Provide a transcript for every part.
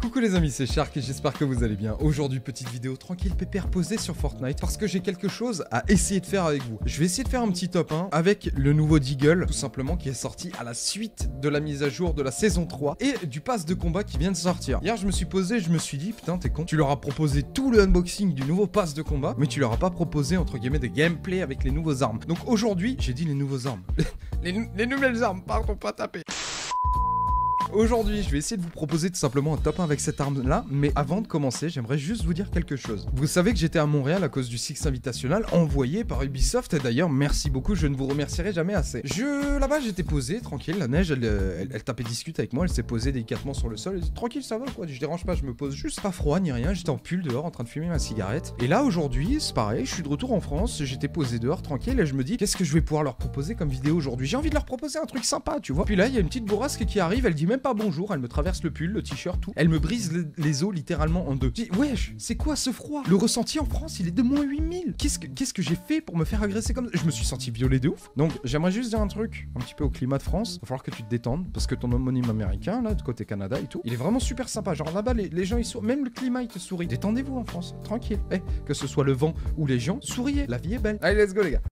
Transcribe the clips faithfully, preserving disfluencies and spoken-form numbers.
Coucou les amis, c'est Shark et j'espère que vous allez bien. Aujourd'hui, petite vidéo tranquille pépère posée sur Fortnite parce que j'ai quelque chose à essayer de faire avec vous. Je vais essayer de faire un petit top un avec le nouveau Deagle, tout simplement, qui est sorti à la suite de la mise à jour de la saison trois et du pass de combat qui vient de sortir. Hier, je me suis posé, je me suis dit, putain, t'es con. Tu leur as proposé tout le unboxing du nouveau pass de combat, mais tu leur as pas proposé, entre guillemets, des gameplays avec les nouveaux armes. Donc aujourd'hui, j'ai dit les nouveaux armes. les, les nouvelles armes, pardon, pas taper. Aujourd'hui, je vais essayer de vous proposer tout simplement un top un avec cette arme-là, mais avant de commencer, j'aimerais juste vous dire quelque chose. Vous savez que j'étais à Montréal à cause du Six Invitational, envoyé par Ubisoft, et d'ailleurs, merci beaucoup, je ne vous remercierai jamais assez. Je... Là-bas, j'étais posé, tranquille, la neige, elle, elle, elle tapait discute avec moi, elle s'est posée délicatement sur le sol, elle dit, tranquille, ça va, quoi, je dérange pas, je me pose juste, pas froid ni rien, j'étais en pull dehors en train de fumer ma cigarette. Et là, aujourd'hui, c'est pareil, je suis de retour en France, j'étais posé dehors, tranquille, et je me dis, qu'est-ce que je vais pouvoir leur proposer comme vidéo aujourd'hui? J'ai envie de leur proposer un truc sympa, tu vois. Puis là, il y a une petite bourrasque qui arrive, elle dit même pas bonjour, elle me traverse le pull, le t-shirt, tout. Elle me brise les, les os littéralement en deux. Je dis, wesh, c'est quoi ce froid? Le ressenti en France, il est de moins huit mille. Qu'est-ce que, qu'est-ce que j'ai fait pour me faire agresser comme ça? Je me suis senti violé de ouf. Donc, j'aimerais juste dire un truc, un petit peu au climat de France. Va falloir que tu te détendes, parce que ton homonyme américain, là, de côté Canada et tout, il est vraiment super sympa. Genre là-bas, les, les gens, ils sourient. Même le climat, il te sourit. Détendez-vous en France, tranquille. Eh, que ce soit le vent ou les gens, souriez. La vie est belle. Allez, let's go, les gars.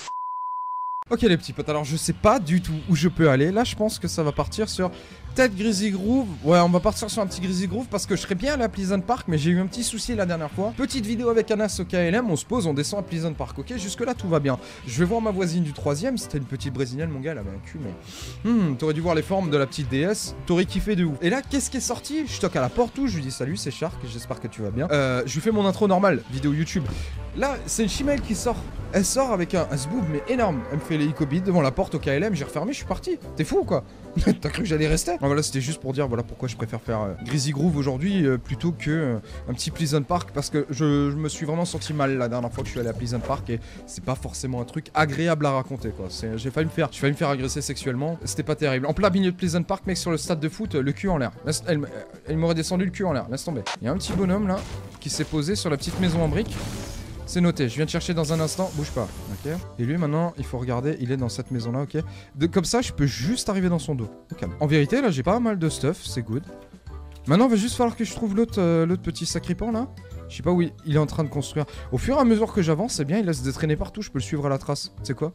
Ok les petits potes, alors je sais pas du tout où je peux aller. Là je pense que ça va partir sur peut-être Grizzly Grove. Ouais, on va partir sur un petit Grizzly Grove parce que je serais bien allé à Pleasant Park, mais j'ai eu un petit souci la dernière fois. Petite vidéo avec Anas au K L M, on se pose, on descend à Pleasant Park. Ok, jusque là tout va bien. Je vais voir ma voisine du troisième, c'était une petite brésilienne, mon gars, elle avait un cul, mais... Hmm, t'aurais dû voir les formes de la petite déesse, t'aurais kiffé de ouf. Et là, qu'est-ce qui est sorti? Je toque à la porte où je lui dis salut, c'est Shark, j'espère que tu vas bien. Euh, je lui fais mon intro normale, vidéo YouTube. Là, c'est une chimelle qui sort. Elle sort avec un, un zboob, mais énorme. Elle me fait les icobits devant la porte au K L M, j'ai refermé, je suis parti. T'es fou ou quoi? T'as cru que j'allais rester? Ah, voilà, c'était juste pour dire voilà pourquoi je préfère faire euh, Grizzly Grove aujourd'hui euh, plutôt que euh, un petit Pleasant Park, parce que je, je me suis vraiment senti mal la dernière fois que je suis allé à Pleasant Park et c'est pas forcément un truc agréable à raconter quoi. J'ai failli me faire, j'ai failli me faire agresser sexuellement, c'était pas terrible. En plein milieu de Pleasant Park, mec, sur le stade de foot, le cul en l'air. Elle, elle m'aurait descendu le cul en l'air, laisse tomber. Il y a un petit bonhomme là qui s'est posé sur la petite maison en briques. C'est noté, je viens de chercher dans un instant, bouge pas, ok. Et lui maintenant, il faut regarder, il est dans cette maison là, ok. De, comme ça, je peux juste arriver dans son dos, ok. En vérité, là, j'ai pas mal de stuff, c'est good. Maintenant, il va juste falloir que je trouve l'autre euh, l'autre petit sacripant là. Je sais pas où il, il est en train de construire. Au fur et à mesure que j'avance, c'est bien, il laisse des traînées partout, je peux le suivre à la trace. Tu sais quoi?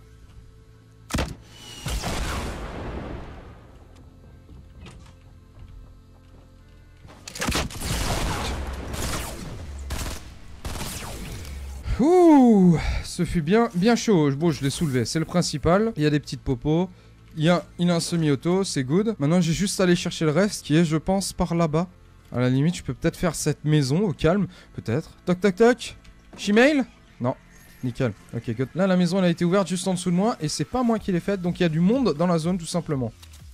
Ouh, ce fut bien, bien chaud. Bon, je l'ai soulevé, c'est le principal. Il y a des petites popos. Il y a, il a un semi-auto, c'est good. Maintenant, j'ai juste à aller chercher le reste, qui est, je pense, par là-bas. À la limite, je peux peut-être faire cette maison au calme. Peut-être. Toc, toc, toc. Shemale? Non. Nickel. Ok, good. Là, la maison, elle a été ouverte juste en dessous de moi. Et c'est pas moi qui l'ai faite. Donc, il y a du monde dans la zone, tout simplement.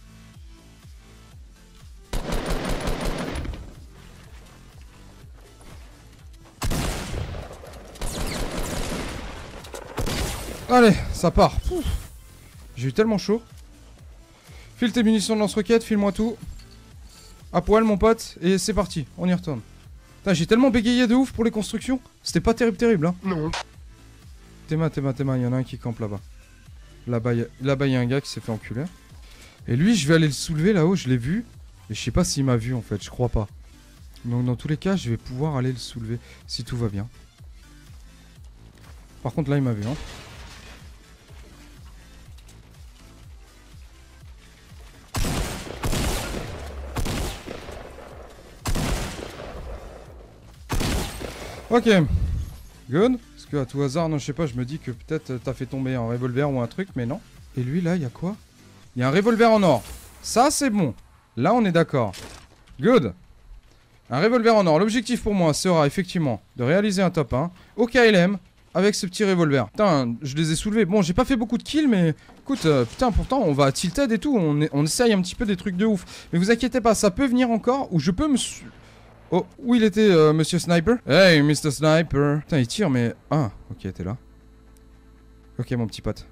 Allez, ça part. J'ai eu tellement chaud. File tes munitions de lance-roquette, file-moi tout. À poil, mon pote, et c'est parti, on y retourne. J'ai tellement bégayé de ouf pour les constructions. C'était pas terrible, terrible, hein. Non. Théma, Théma, Théma, il y en a un qui campe là-bas. Là-bas, il y a un gars qui s'est fait enculer. Et lui, je vais aller le soulever là-haut, je l'ai vu. Et je sais pas s'il m'a vu en fait, je crois pas. Donc dans tous les cas, je vais pouvoir aller le soulever, si tout va bien. Par contre, là, il m'a vu, hein. Ok, good. Parce que à tout hasard, non, je sais pas, je me dis que peut-être t'as fait tomber un revolver ou un truc, mais non. Et lui, là, il y a quoi? Il y a un revolver en or. Ça, c'est bon. Là, on est d'accord. Good. Un revolver en or. L'objectif pour moi sera effectivement de réaliser un top un au K L M avec ce petit revolver. Putain, je les ai soulevés. Bon, j'ai pas fait beaucoup de kills, mais écoute, euh, putain, pourtant, on va à Tilted et tout. On, est, on essaye un petit peu des trucs de ouf. Mais vous inquiétez pas, ça peut venir encore, ou je peux me... Oh, où il était, euh, Monsieur Sniper? Hey, Mister Sniper. Putain, il tire, mais... Ah, ok, t'es là. Ok, mon petit pote.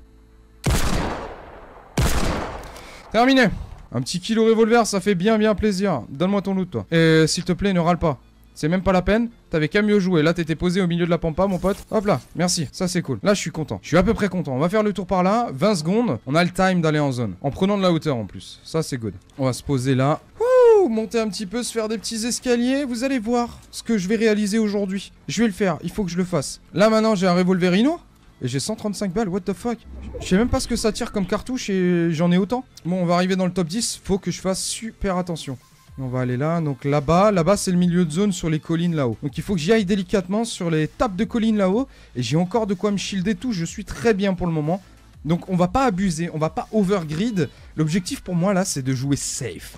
Terminé. Un petit kill au revolver, ça fait bien, bien plaisir. Donne-moi ton loot, toi. Et s'il te plaît, ne râle pas. C'est même pas la peine. T'avais qu'à mieux jouer. Là, t'étais posé au milieu de la pampa, mon pote. Hop là, merci. Ça, c'est cool. Là, je suis content. Je suis à peu près content. On va faire le tour par là. vingt secondes. On a le time d'aller en zone. En prenant de la hauteur, en plus. Ça, c'est good. On va se poser là. Wouh! Wouhou, monter un petit peu, se faire des petits escaliers. Vous allez voir ce que je vais réaliser aujourd'hui. Je vais le faire, il faut que je le fasse. Là maintenant j'ai un revolverino. Et j'ai cent trente-cinq balles, what the fuck. Je sais même pas ce que ça tire comme cartouche et j'en ai autant. Bon, on va arriver dans le top dix, faut que je fasse super attention. On va aller là, donc là-bas, là-bas c'est le milieu de zone sur les collines là-haut. Donc il faut que j'y aille délicatement sur les tapes de collines là-haut. Et j'ai encore de quoi me shielder tout, je suis très bien pour le moment. Donc on va pas abuser, on va pas overgrid. L'objectif pour moi là c'est de jouer safe.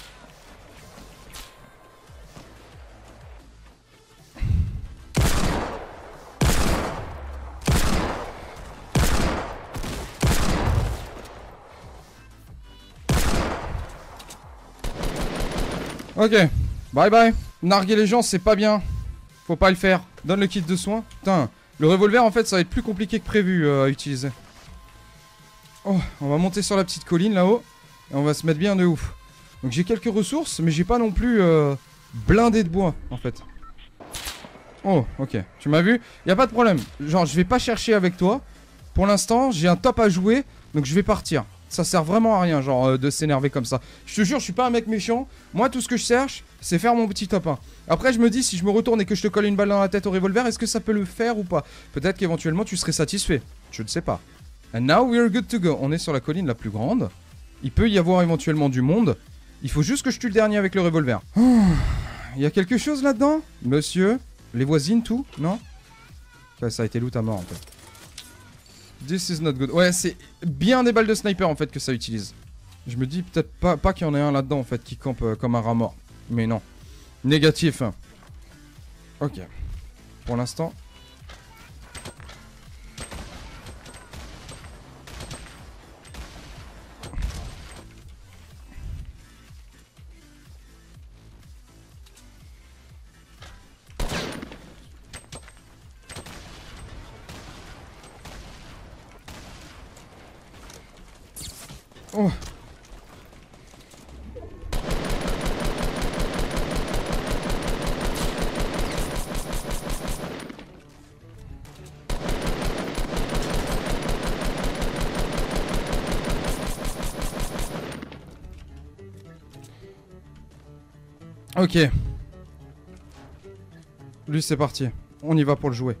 Ok, bye bye. Narguer les gens, c'est pas bien. Faut pas le faire. Donne le kit de soins. Putain, le revolver, en fait, ça va être plus compliqué que prévu euh, à utiliser. Oh, on va monter sur la petite colline là-haut. Et on va se mettre bien de ouf. Donc j'ai quelques ressources, mais j'ai pas non plus euh, blindé de bois, en fait. Oh, ok. Tu m'as vu? Y a pas de problème. Genre, je vais pas chercher avec toi. Pour l'instant, j'ai un top à jouer, donc je vais partir. Ça sert vraiment à rien, genre, euh, de s'énerver comme ça. Je te jure, je suis pas un mec méchant. Moi, tout ce que je cherche, c'est faire mon petit top un. Après, je me dis, si je me retourne et que je te colle une balle dans la tête au revolver, est-ce que ça peut le faire ou pas? Peut-être qu'éventuellement, tu serais satisfait. Je ne sais pas. And now we're good to go. On est sur la colline la plus grande. Il peut y avoir éventuellement du monde. Il faut juste que je tue le dernier avec le revolver. Oh, il y a quelque chose là-dedans? Monsieur? Les voisines, tout? Non? Ouais, ça a été loot à mort, en fait. This is not good. Ouais, c'est bien des balles de sniper en fait que ça utilise. Je me dis peut-être pas, pas qu'il y en ait un là-dedans en fait qui campe euh, comme un rat mort. Mais non. Négatif. Hein. Ok. Pour l'instant. Oh. Ok. Lui c'est parti. On y va pour le jouer.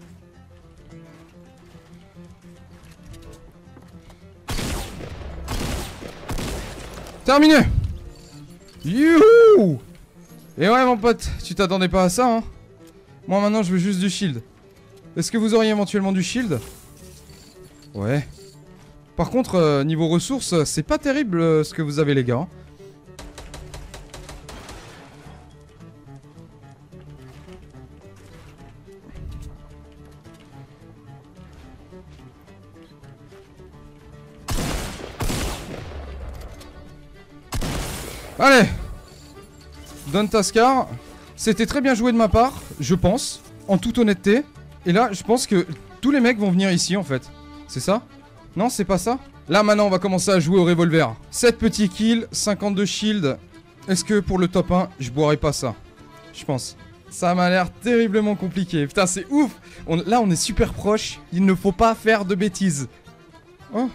Terminé. Youhou. Et ouais mon pote, tu t'attendais pas à ça hein. Moi maintenant je veux juste du shield. Est-ce que vous auriez éventuellement du shield? Ouais. Par contre euh, niveau ressources, c'est pas terrible euh, ce que vous avez les gars. Allez. Donne ta scar. C'était très bien joué de ma part, je pense, en toute honnêteté. Et là, je pense que tous les mecs vont venir ici, en fait. C'est ça? Non, c'est pas ça? Là, maintenant, on va commencer à jouer au revolver. sept petits kills, cinquante-deux shields. Est-ce que pour le top un, je boirai pas ça? Je pense. Ça m'a l'air terriblement compliqué. Putain, c'est ouf. On, là, on est super proche. Il ne faut pas faire de bêtises. Oh.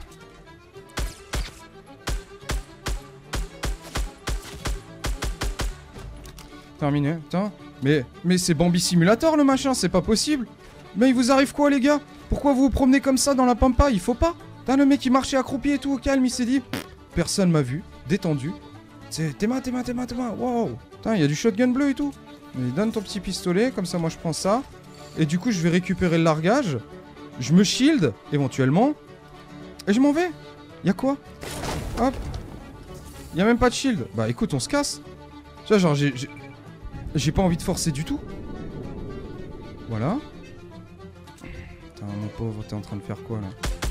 Terminé, putain. Mais, mais c'est Bambi Simulator le machin, c'est pas possible. Mais il vous arrive quoi les gars? Pourquoi vous vous promenez comme ça dans la pampa? Il faut pas. Putain, le mec il marchait accroupi et tout au calme, il s'est dit personne m'a vu, détendu. C'est Théma, Théma, Théma, Théma, wow. Putain, il y a du shotgun bleu et tout. Mais donne ton petit pistolet, comme ça moi je prends ça. Et du coup je vais récupérer le largage. Je me shield, éventuellement. Et je m'en vais. Y'a quoi? Hop. Y'a même pas de shield. Bah écoute, on se casse. Tu vois, genre j'ai... J'ai pas envie de forcer du tout. Voilà. Putain, mon pauvre, t'es en train de faire quoi, là?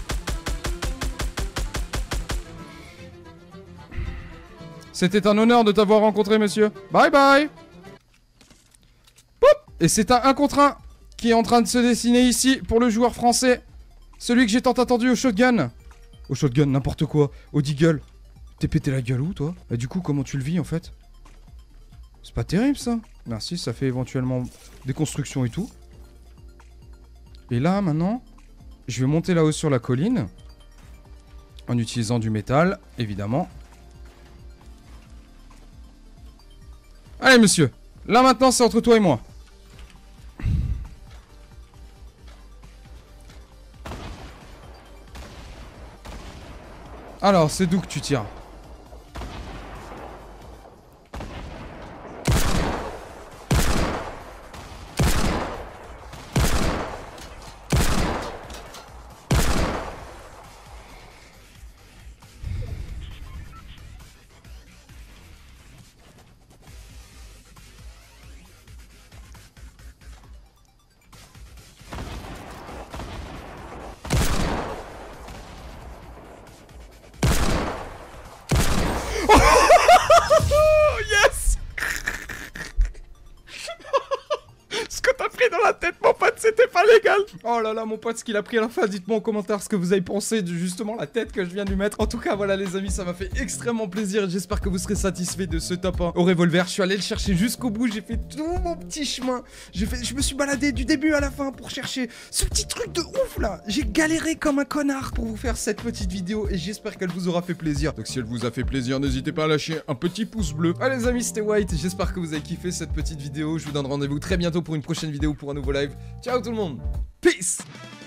C'était un honneur de t'avoir rencontré, monsieur. Bye bye. Poup. Et c'est un un contre un qui est en train de se dessiner ici pour le joueur français. Celui que j'ai tant attendu au shotgun. Au shotgun, n'importe quoi. Au deagle. T'es pété la gueule où, toi? Et du coup, comment tu le vis, en fait? C'est pas terrible, ça. Merci, ça fait éventuellement des constructions et tout. Et là, maintenant, je vais monter là-haut sur la colline. En utilisant du métal, évidemment. Allez, monsieur. Là, maintenant, c'est entre toi et moi. Alors, c'est d'où que tu tires? Yes. Ce que t'as pris dans la tête, mon pote, c'était pas légal. Oh là là, mon pote, ce qu'il a pris à la fin, dites-moi en commentaire ce que vous avez pensé de justement la tête que je viens de lui mettre. En tout cas, voilà les amis, ça m'a fait extrêmement plaisir. J'espère que vous serez satisfaits de ce top un au revolver. Je suis allé le chercher jusqu'au bout, j'ai fait tout mon petit chemin. J'ai fait, je me suis baladé du début à la fin pour chercher ce petit truc de ouf là. J'ai galéré comme un connard pour vous faire cette petite vidéo et j'espère qu'elle vous aura fait plaisir. Donc si elle vous a fait plaisir, n'hésitez pas à lâcher un petit pouce bleu. Allez les amis, c'était White. J'espère que vous avez kiffé cette petite vidéo. Je vous donne rendez-vous très bientôt pour une prochaine vidéo pour un nouveau live. Ciao tout le monde. Peace.